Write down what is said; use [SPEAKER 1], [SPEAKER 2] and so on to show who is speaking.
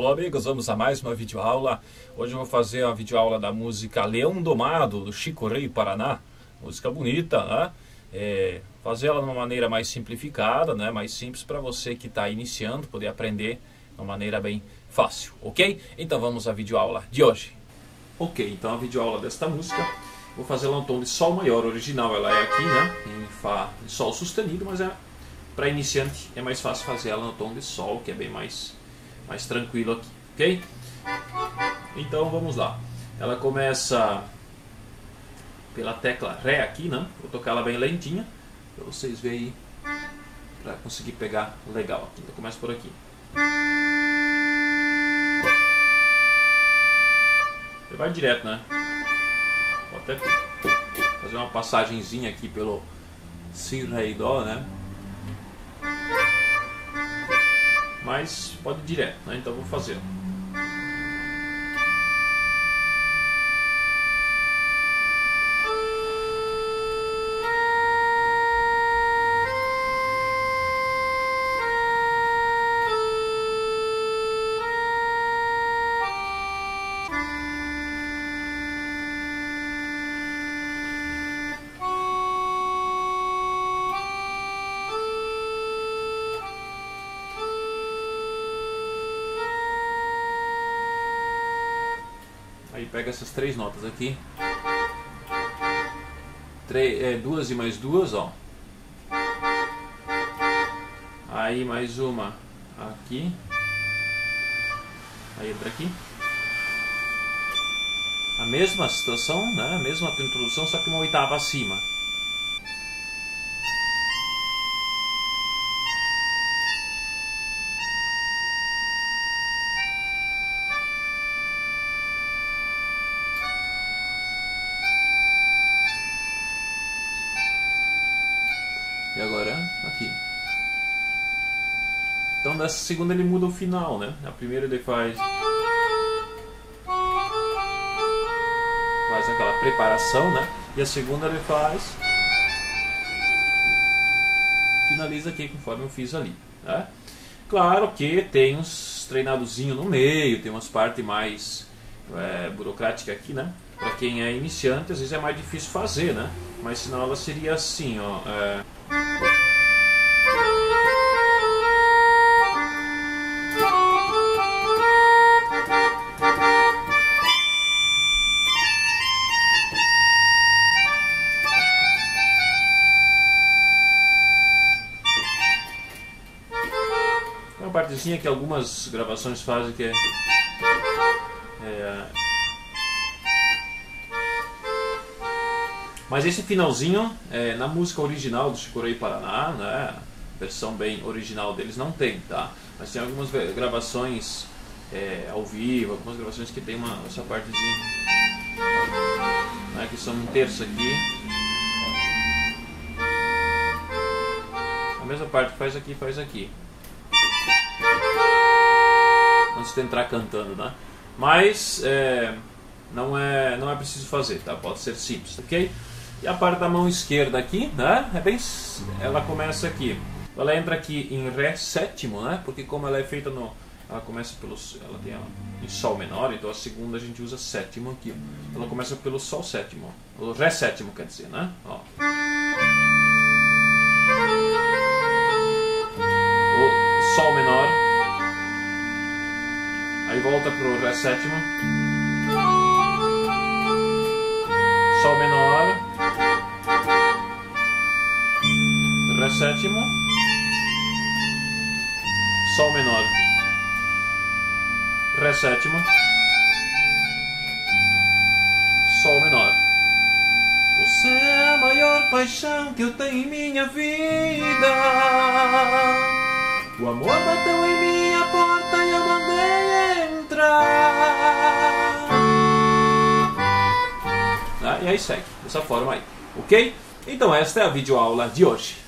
[SPEAKER 1] Alô amigos, vamos a mais uma videoaula. Hoje eu vou fazer a videoaula da música Leão Domado, do Chico Rei Paraná. Música bonita, né? Fazer ela de uma maneira mais simplificada, né? Mais simples para você que está iniciando, poder aprender de uma maneira bem fácil, ok? Então vamos à videoaula de hoje. Ok, então a videoaula desta música, vou fazer ela no tom de Sol maior original. Ela é aqui, né? Em Sol sustenido, mas para iniciante é mais fácil fazer ela no tom de Sol, que é bem mais tranquilo aqui, ok? Então vamos lá. Ela começa pela tecla Ré aqui, né? Vou tocar ela bem lentinha, para vocês verem, para conseguir pegar legal aqui. Então começa por aqui. Você vai direto, né? Vou até fazer uma passagenzinha aqui pelo Si, Ré e Dó, né? Mas pode ir direto, né? Então vou fazer. Aí pega essas três notas aqui, duas e mais duas, ó. Aí mais uma aqui, aí entra aqui. A mesma situação, né? A mesma introdução, só que uma oitava acima. E agora aqui. Então dessa segunda ele muda o final, né? A primeira ele faz aquela preparação, né? E a segunda ele finaliza aqui conforme eu fiz ali, né? Claro que tem uns treinadozinho no meio, tem umas partes mais burocráticas aqui, né? Para quem é iniciante às vezes é mais difícil fazer, né? Mas senão ela seria assim, ó. Uma partezinha que algumas gravações fazem que mas esse finalzinho, na música original do Chico Rei Paraná, né, versão bem original deles não tem, tá? Mas tem algumas gravações ao vivo, algumas gravações que tem essa partezinha, né, que são um terço aqui. A mesma parte que faz aqui, faz aqui. Antes de entrar cantando, né? Mas não é preciso fazer, tá? Pode ser simples, ok? E a parte da mão esquerda aqui, né? Ela começa aqui. Ela entra aqui em Ré sétimo, né? Porque como ela é feita ela começa ela tem em Sol menor, então a segunda a gente usa sétimo aqui. Ela começa pelo Sol sétimo, o Ré sétimo quer dizer, né? Ó. O Sol menor. Aí volta pro Ré sétimo, Sol menor, Ré sétimo, Sol menor, Ré sétimo, Sol menor. Você é a maior paixão que eu tenho em minha vida. O amor bateu em minha porta e eu mandei entrar. E aí segue, dessa forma aí, ok? Então esta é a videoaula de hoje.